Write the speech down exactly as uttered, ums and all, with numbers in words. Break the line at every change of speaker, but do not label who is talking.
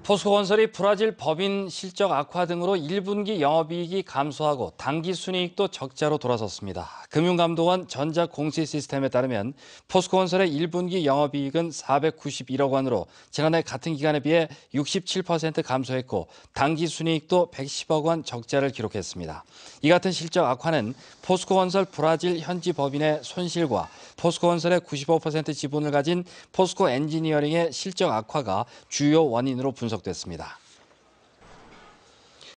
포스코건설이 브라질 법인 실적 악화 등으로 일 분기 영업이익이 감소하고 당기순이익도 적자로 돌아섰습니다. 금융감독원 전자공시시스템에 따르면 포스코건설의 일 분기 영업이익은 사백구십일억 원으로 지난해 같은 기간에 비해 육십칠 퍼센트 감소했고 당기순이익도 백십억 원 적자를 기록했습니다. 이 같은 실적 악화는 포스코건설 브라질 현지 법인의 손실과 포스코건설의 구십오 퍼센트 지분을 가진 포스코 엔지니어링의 실적 악화가 주요 원인으로 분석됐습니다.